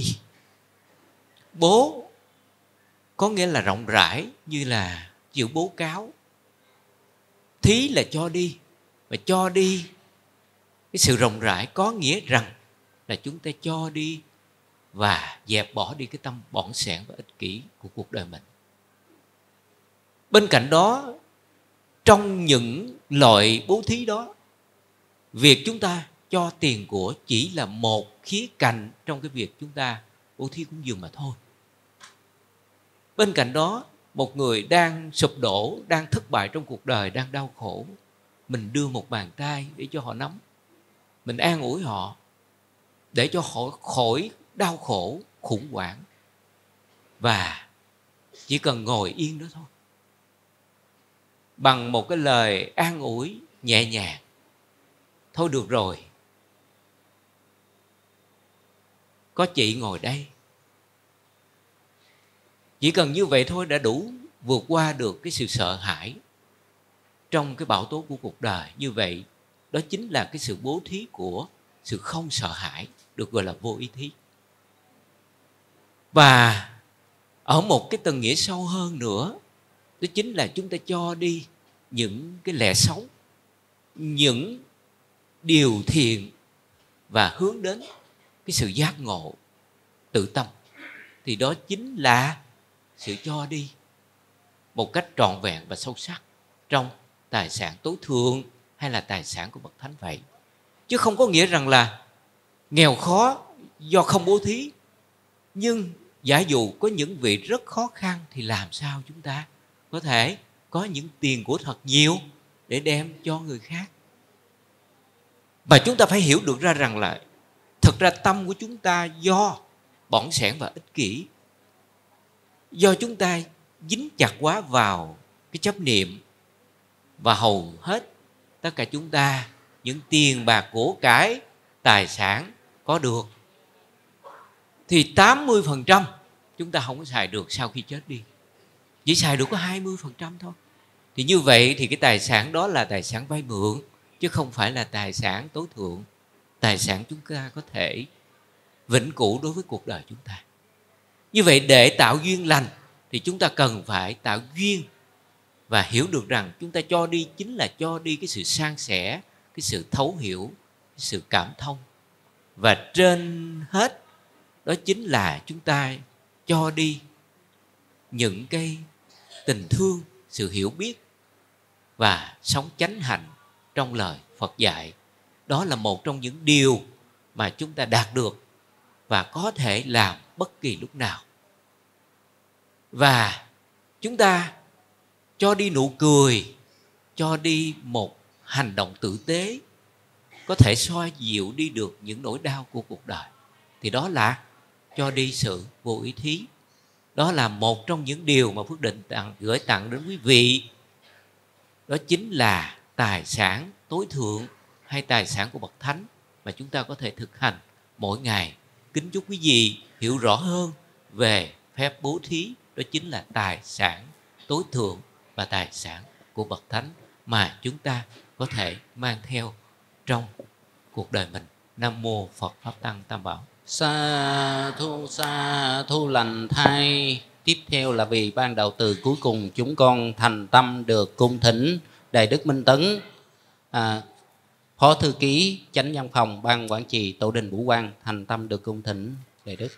Bố có nghĩa là rộng rãi, như là chữ bố cáo. Thí là cho đi, và cho đi cái sự rộng rãi có nghĩa rằng là chúng ta cho đi và dẹp bỏ đi cái tâm bỏng sẻn và ích kỷ của cuộc đời mình. Bên cạnh đó, trong những loại bố thí đó, việc chúng ta cho tiền của chỉ là một khía cạnh trong cái việc chúng ta bố thí cúng dường mà thôi. Bên cạnh đó, một người đang sụp đổ, đang thất bại trong cuộc đời, đang đau khổ, mình đưa một bàn tay để cho họ nắm, mình an ủi họ để cho họ khỏi đau khổ, khủng hoảng, và chỉ cần ngồi yên đó thôi, bằng một cái lời an ủi nhẹ nhàng: thôi được rồi, có chị ngồi đây. Chỉ cần như vậy thôi đã đủ vượt qua được cái sự sợ hãi trong cái bão tố của cuộc đời. Như vậy, đó chính là cái sự bố thí của sự không sợ hãi, được gọi là vô ý thí. Và ở một cái tầng nghĩa sâu hơn nữa, đó chính là chúng ta cho đi những cái lẽ xấu, những điều thiện và hướng đến cái sự giác ngộ, tự tâm. Thì đó chính là sự cho đi một cách trọn vẹn và sâu sắc trong tài sản tối thượng hay là tài sản của bậc thánh vậy. Chứ không có nghĩa rằng là nghèo khó do không bố thí. Nhưng giả dụ có những vị rất khó khăn thì làm sao chúng ta có thể có những tiền của thật nhiều để đem cho người khác. Và chúng ta phải hiểu được ra rằng là thật ra tâm của chúng ta do bỏng sẻn và ích kỷ, do chúng ta dính chặt quá vào cái chấp niệm, và hầu hết tất cả chúng ta, những tiền bạc của cải, tài sản có được thì 80% chúng ta không có xài được sau khi chết đi, chỉ xài được có 20% thôi. Thì như vậy thì cái tài sản đó là tài sản vay mượn, chứ không phải là tài sản tối thượng. Tài sản chúng ta có thể vĩnh cửu đối với cuộc đời chúng ta. Như vậy để tạo duyên lành thì chúng ta cần phải tạo duyên và hiểu được rằng chúng ta cho đi chính là cho đi cái sự san sẻ, cái sự thấu hiểu, cái sự cảm thông. Và trên hết đó chính là chúng ta cho đi những cái tình thương, sự hiểu biết và sống chánh hạnh trong lời Phật dạy. Đó là một trong những điều mà chúng ta đạt được và có thể làm bất kỳ lúc nào. Và chúng ta cho đi nụ cười, cho đi một hành động tử tế có thể xoa dịu đi được những nỗi đau của cuộc đời, thì đó là cho đi sự vô ý thí. Đó là một trong những điều mà Phước Định gửi tặng đến quý vị. Đó chính là tài sản tối thượng hay tài sản của Bậc Thánh mà chúng ta có thể thực hành mỗi ngày. Kính chúc quý vị hiểu rõ hơn về phép bố thí. Đó chính là tài sản tối thượng và tài sản của Bậc Thánh mà chúng ta có thể mang theo trong cuộc đời mình. Nam mô Phật Pháp Tăng Tam Bảo. Sa thu lành thay. Tiếp theo là vì ban đầu từ cuối cùng chúng con thành tâm được cung thỉnh Đại Đức Minh Tấn, Phó Thư ký Chánh Văn phòng Ban Quản trị Tổ đình Vũ Quang, thành tâm được cung thỉnh Đại Đức.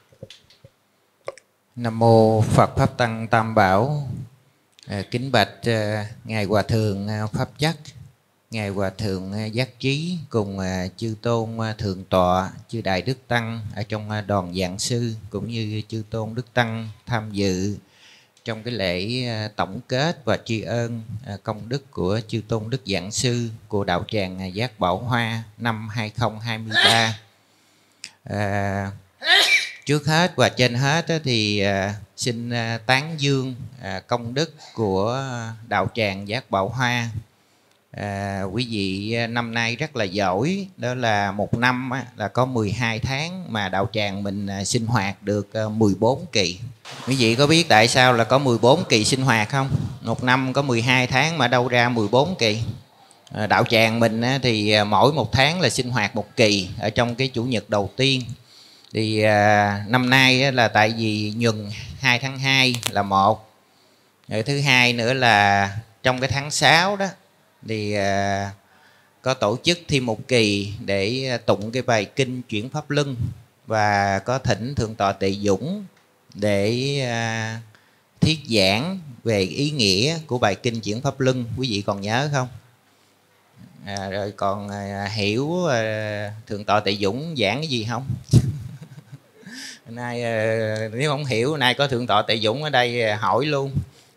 Nam mô Phật Pháp Tăng Tam Bảo. Kính bạch Ngài Hòa Thượng Pháp Chắc, Ngài Hòa Thượng Giác Trí cùng chư tôn Thượng tọa, chư Đại Đức Tăng ở trong đoàn giảng sư, cũng như chư tôn Đức Tăng tham dự trong cái lễ tổng kết và tri ân công đức của chư tôn Đức Giảng sư của đạo tràng Giác Bảo Hoa năm 2023. Trước hết và trên hết thì xin tán dương công đức của đạo tràng Giác Bảo Hoa. Quý vị năm nay rất là giỏi, đó là một năm là có 12 tháng mà đạo tràng mình sinh hoạt được 14 kỳ. Quý vị có biết tại sao là có 14 kỳ sinh hoạt không? Một năm có 12 tháng mà đâu ra 14 kỳ. Đạo tràng mình thì mỗi một tháng là sinh hoạt một kỳ ở trong cái chủ nhật đầu tiên. Thì năm nay là tại vì nhuần 2 tháng 2 là một. Rồi thứ hai nữa là trong cái tháng 6 đó thì có tổ chức thêm một kỳ để tụng cái bài kinh Chuyển Pháp Luân, và có thỉnh Thượng tọa Tệ Dũng để thuyết giảng về ý nghĩa của bài kinh Chuyển Pháp Luân. Quý vị còn nhớ không? Rồi còn hiểu Thượng tọa Tệ Dũng giảng cái gì không? Nay nếu không hiểu, nay có Thượng tọa Tệ Dũng ở đây hỏi luôn.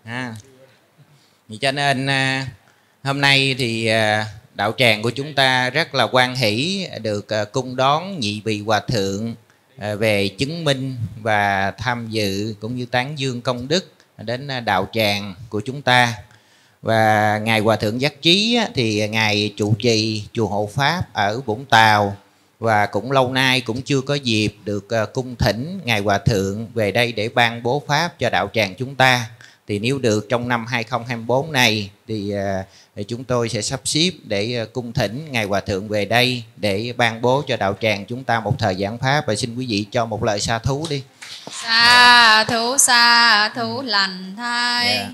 Cho nên hôm nay thì đạo tràng của chúng ta rất là hoan hỷ được cung đón nhị vị hòa thượng về chứng minh và tham dự cũng như tán dương công đức đến đạo tràng của chúng ta. Và Ngài Hòa Thượng Giác Trí thì Ngài trụ trì chùa Hộ Pháp ở Vũng Tàu, và cũng lâu nay cũng chưa có dịp được cung thỉnh Ngài Hòa Thượng về đây để ban bố Pháp cho đạo tràng chúng ta. Thì nếu được trong năm 2024 này thì chúng tôi sẽ sắp xếp để cung thỉnh Ngài Hòa Thượng về đây để ban bố cho đạo tràng chúng ta một thời giảng Pháp. Và xin quý vị cho một lời sa thú đi. Sa thú lành thay.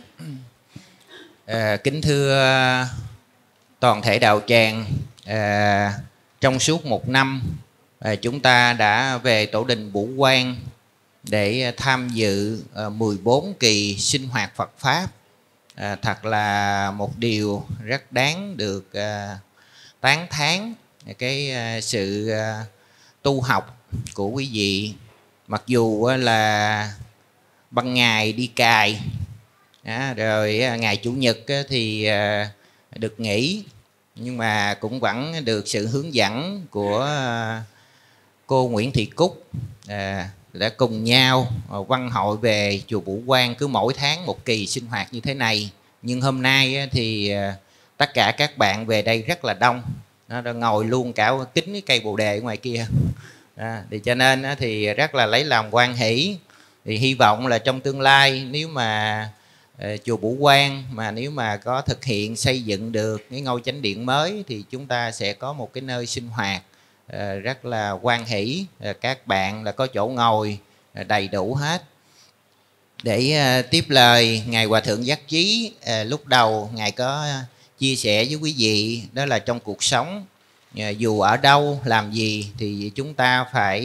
Kính thưa toàn thể đạo tràng, trong suốt một năm chúng ta đã về Tổ đình Vũ Quang để tham dự 14 kỳ sinh hoạt Phật Pháp. Thật là một điều rất đáng được tán thán cái sự tu học của quý vị. Mặc dù là ban ngày đi cài, rồi ngày Chủ nhật thì được nghỉ, nhưng mà cũng vẫn được sự hướng dẫn của cô Nguyễn Thị Cúc đã cùng nhau văn hội về chùa Vũ Quang cứ mỗi tháng một kỳ sinh hoạt như thế này. Nhưng hôm nay thì tất cả các bạn về đây rất là đông, nó đã ngồi luôn cả kính cái cây bồ đề ở ngoài kia. Thì cho nên thì rất là lấy làm hoan hỷ. Thì hy vọng là trong tương lai nếu mà chùa Bửu Quang mà nếu mà có thực hiện xây dựng được cái ngôi chánh điện mới thì chúng ta sẽ có một cái nơi sinh hoạt rất là hoan hỷ, các bạn là có chỗ ngồi đầy đủ hết. Để tiếp lời Ngài Hòa Thượng Giác Chí, lúc đầu Ngài có chia sẻ với quý vị đó là trong cuộc sống dù ở đâu làm gì thì chúng ta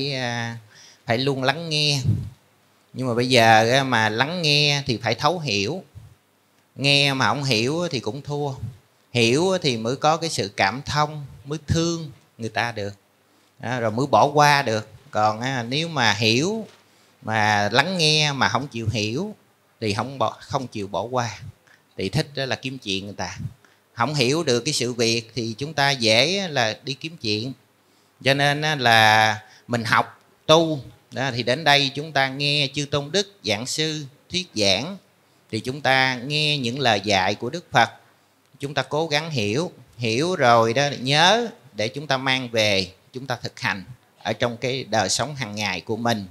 phải luôn lắng nghe. Nhưng mà bây giờ mà lắng nghe thì phải thấu hiểu. Nghe mà không hiểu thì cũng thua. Hiểu thì mới có cái sự cảm thông, mới thương người ta được, rồi mới bỏ qua được. Còn nếu mà hiểu mà lắng nghe mà không chịu hiểu thì không chịu bỏ qua, thì thích đó là kiếm chuyện người ta. Không hiểu được cái sự việc thì chúng ta dễ là đi kiếm chuyện. Cho nên là mình học tu đó, thì đến đây chúng ta nghe chư Tôn Đức giảng sư thuyết giảng, thì chúng ta nghe những lời dạy của Đức Phật, chúng ta cố gắng hiểu rồi đó, nhớ để chúng ta mang về, chúng ta thực hành ở trong cái đời sống hàng ngày của mình,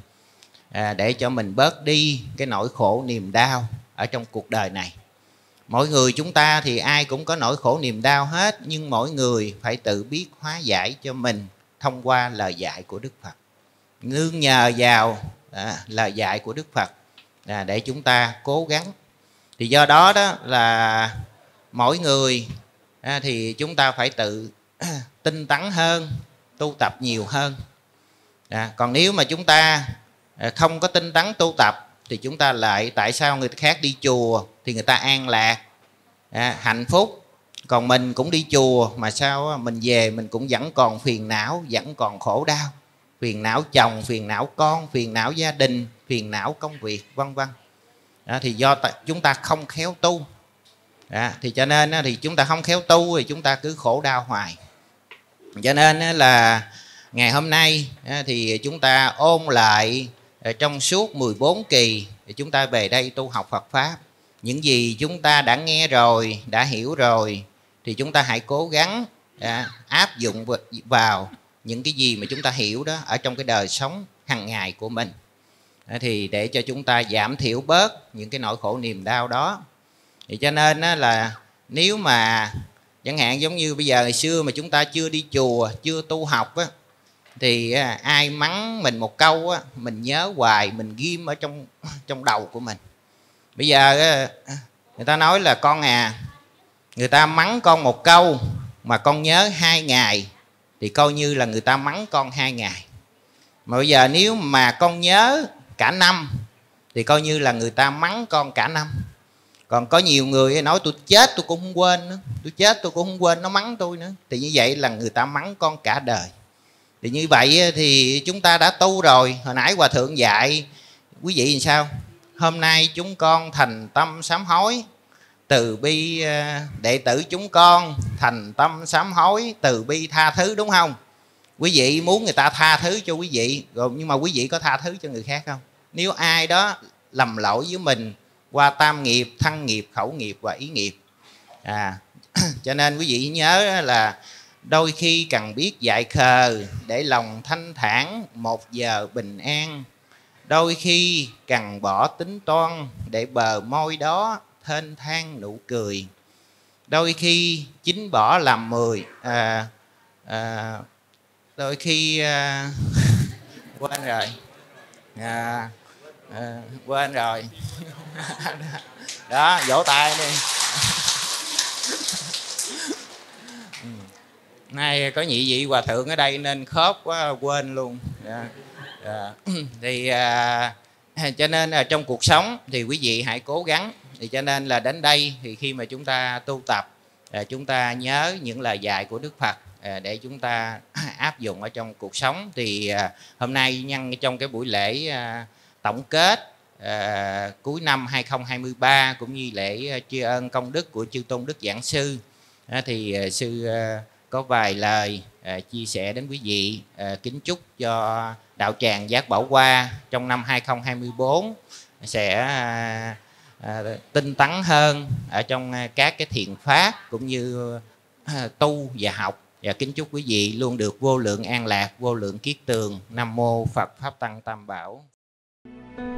để cho mình bớt đi cái nỗi khổ niềm đau ở trong cuộc đời này. Mỗi người chúng ta thì ai cũng có nỗi khổ niềm đau hết, nhưng mỗi người phải tự biết hóa giải cho mình thông qua lời dạy của Đức Phật, nương nhờ vào lời dạy của Đức Phật để chúng ta cố gắng. Thì do đó đó là mỗi người thì chúng ta phải tự tinh tấn hơn, tu tập nhiều hơn. Còn nếu mà chúng ta không có tinh tấn tu tập thì chúng ta lại, tại sao người khác đi chùa thì người ta an lạc, hạnh phúc, còn mình cũng đi chùa mà sao mình về mình cũng vẫn còn phiền não, vẫn còn khổ đau, phiền não chồng, phiền não con, phiền não gia đình, phiền não công việc, vân vân. Thì do chúng ta không khéo tu, thì cho nên thì chúng ta không khéo tu thì chúng ta cứ khổ đau hoài. Cho nên là ngày hôm nay thì chúng ta ôn lại trong suốt 14 kỳ thì chúng ta về đây tu học Phật Pháp. Những gì chúng ta đã nghe rồi, đã hiểu rồi thì chúng ta hãy cố gắng áp dụng vào những cái gì mà chúng ta hiểu đó ở trong cái đời sống hàng ngày của mình, thì để cho chúng ta giảm thiểu bớt những cái nỗi khổ niềm đau đó. Thì cho nên là nếu mà chẳng hạn giống như bây giờ ngày xưa mà chúng ta chưa đi chùa, chưa tu học á, thì ai mắng mình một câu á, mình nhớ hoài, mình ghim ở trong đầu của mình. Bây giờ người ta nói là con người ta mắng con một câu mà con nhớ 2 ngày thì coi như là người ta mắng con 2 ngày. Mà bây giờ nếu mà con nhớ cả năm thì coi như là người ta mắng con cả năm. Còn có nhiều người nói tôi chết tôi cũng không quên nữa, tôi chết tôi cũng không quên, nó mắng tôi nữa. Thì như vậy là người ta mắng con cả đời. Thì như vậy thì chúng ta đã tu rồi. Hồi nãy Hòa Thượng dạy quý vị làm sao? Hôm nay chúng con thành tâm sám hối, từ bi đệ tử chúng con thành tâm sám hối, từ bi tha thứ, đúng không? Quý vị muốn người ta tha thứ cho quý vị rồi, nhưng mà quý vị có tha thứ cho người khác không? Nếu ai đó lầm lỗi với mình qua tam nghiệp, thân nghiệp, khẩu nghiệp và ý nghiệp, cho nên quý vị nhớ là đôi khi cần biết dại khờ để lòng thanh thản, 1 giờ bình an. Đôi khi cần bỏ tính toan để bờ môi đó thênh thang nụ cười. Đôi khi chính bỏ làm 10, đôi khi quên rồi, quên rồi. Đó, vỗ tay đi. Nay có nhị vị Hòa Thượng ở đây nên khớp quá quên luôn. Thì cho nên là trong cuộc sống thì quý vị hãy cố gắng. Thì cho nên là đến đây thì khi mà chúng ta tu tập, chúng ta nhớ những lời dạy của Đức Phật để chúng ta áp dụng ở trong cuộc sống. Thì hôm nay nhân trong cái buổi lễ tổng kết cuối năm 2023 cũng như lễ tri ân công đức của chư Tôn Đức Giảng Sư, thì sư có vài lời chia sẻ đến quý vị. Kính chúc cho đạo tràng Giác Bảo Hoa trong năm 2024 sẽ tinh tấn hơn ở trong các cái thiện pháp cũng như tu và học. Và kính chúc quý vị luôn được vô lượng an lạc, vô lượng kiết tường. Nam mô Phật Pháp Tăng Tam Bảo.